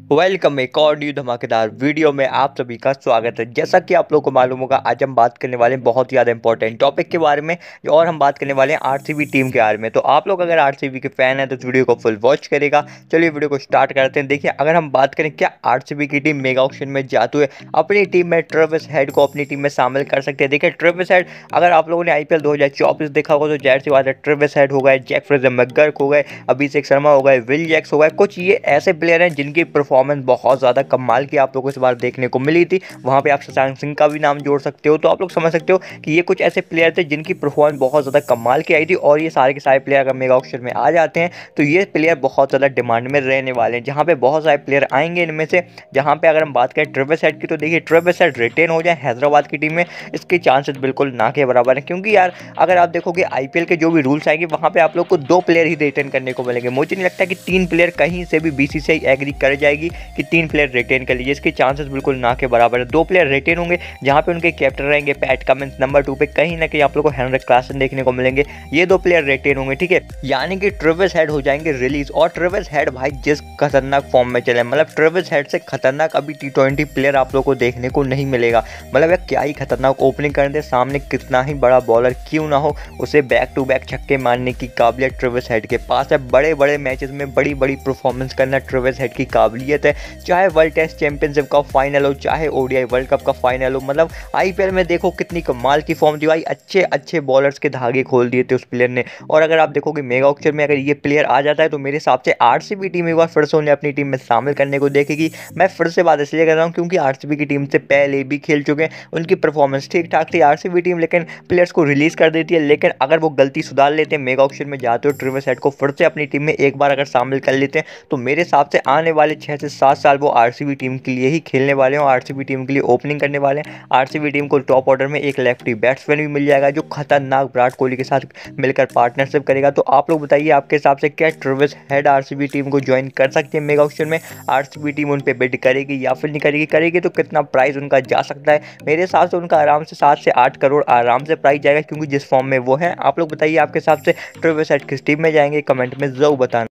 Welcome एक और new धमाकेदार वीडियो में आप सभी का स्वागत है। जैसा कि आप लोगों को मालूम होगा, आज हम बात करने वाले हैं बहुत ही ज़्यादा इंपॉर्टेंट टॉपिक के बारे में और हम बात करने वाले हैं आरसीबी टीम के बारे में। तो आप लोग अगर आरसीबी के फैन हैं तो इस वीडियो को फुल वॉच करेगा। चलिए वीडियो को स्टार्ट करते हैं। देखिए, अगर हम बात करें क्या आरसीबी की टीम मेगा ऑक्शन में जाते हुए अपनी टीम में ट्रेविस हेड को अपनी टीम में शामिल कर सकते हैं। देखिए, ट्रेविस हेड, अगर आप लोगों ने आईपीएल 2024 देखा होगा तो जाहिर सी बात है ट्रेविस हेड हो गए, जैक फ्रेजर मैकगर्क हो गए, अभिषेक शर्मा हो गए, विल जैक्स हो गए। कुछ ये ऐसे प्लेयर हैं जिनकी परफॉर्मेंस बहुत ज़्यादा कमाल की आप लोगों को इस बार देखने को मिली थी। वहां पे आप शशांक सिंह का भी नाम जोड़ सकते हो। तो आप लोग समझ सकते हो कि ये कुछ ऐसे प्लेयर थे जिनकी परफॉर्मेंस बहुत ज़्यादा कमाल की आई थी और ये सारे के सारे प्लेयर अगर मेगा ऑक्शन में आ जाते हैं तो ये प्लेयर बहुत ज़्यादा डिमांड में रहने वाले हैं। जहाँ पे बहुत सारे प्लेयर आएंगे इनमें से, जहाँ पे अगर हम बात करें ट्रेविस हेड की, तो देखिए ट्रेविस हेड रिटेन हो जाए हैदराबाद की टीम में, इसके चांसेस बिल्कुल ना के बराबर है। क्योंकि यार अगर आप देखोगे आईपीएल के जो भी रूल्स आएंगे वहाँ पे आप लोग को 2 प्लेयर ही रिटेन करने को मिलेंगे। मुझे नहीं लगता कि 3 प्लेयर कहीं से भी बीसीसीआई एग्री कर जाएगी कि 3 प्लेयर रिटेन कर लीजिए। इसके चांसेस बिल्कुल ना के बराबर है। 2 प्लेयर रिटेन होंगे जहां पे उनके कैप्टन रहेंगे पैट कमिंस, नंबर 2 पे कहीं ना कहीं आप लोगों को हेनरिक क्लासन देखने को मिलेंगे। ये 2 प्लेयर रिटेन होंगे, ठीक है, यानी कि ट्रेविस हेड हो जाएंगे रिलीज। और ट्रेविस हेड भाई जिस खतरनाक फॉर्म में चले, मतलब ट्रेविस हेड से खतरनाक अभी टी20 प्लेयर आप लोगों को देखने को नहीं मिलेगा। मतलब यार क्या ही खतरनाक ओपनिंग कर दे, सामने कितना ही बड़ा बॉलर क्यों ना हो, उसे बैक टू बैक छक्के मारने की काबिलियत ट्रेविस हेड के पास है। बड़े बड़े मैचेस में बड़ी बड़ी परफॉर्मेंस करना ट्रेविस हेड की काबिलियत है। चाहे वर्ल्ड टेस्ट चैंपियनशिप का फाइनल हो, चाहे ओडीआई वर्ल्ड कप का फाइनल हो, मतलब आईपीएल में देखो कितनी कमाल की फॉर्म दी भाई। अच्छे अच्छे बॉलर्स के धागे खोल दिए थे उस प्लेयर ने। और अगर आप देखोगे मेगा ऑक्शन में अगर ये प्लेयर आ जाता है तो मेरे हिसाब से आरसीबी टीम एक बार फिर से उन्हें अपनी टीम में शामिल करने को देखेगी। मैं फिर से बात इसलिए कर रहा हूँ क्योंकि आरसीबी की टीम से पहले भी खेल चुके हैं, उनकी परफॉर्मेंस ठीक ठाक थी आरसीबी टीम, लेकिन प्लेयर्स को रिलीज कर देती है। लेकिन अगर वो गलती सुधार लेते हैं, मेगा ऑक्शन में जाते हो ट्रेविस हेड को फिर से अपनी टीम में एक बार अगर शामिल कर लेते हैं, तो मेरे हिसाब से आने वाले 6 से 7 साल वो आरसीबी टीम के लिए ही खेलने वाले हैं, आरसीबी टीम के लिए ओपनिंग करने वाले हैं। आरसीबी टीम को टॉप ऑर्डर में एक लेफ्टी बैट्समैन भी मिल जाएगा जो खतरनाक विराट कोहली के साथ मिलकर पार्टनरशिप करेगा। तो आप लोग बताइए आपके हिसाब से क्या ट्रेविस हेड आरसीबी टीम को ज्वाइन कर सकते हैं मेगा ऑक्शन में? आरसीबी टीम उन पे बिड करेगी या फिर नहीं करेगी? करेगी तो कितना प्राइस उनका जा सकता है? मेरे हिसाब से उनका आराम से 7 से 8 करोड़ आराम से प्राइस जाएगा, क्योंकि जिस फॉर्म में वो है। आप लोग बताइए आपके हिसाब से ट्रेविस हेड किस टीम में जाएंगे? कमेंट में जरूर बताना।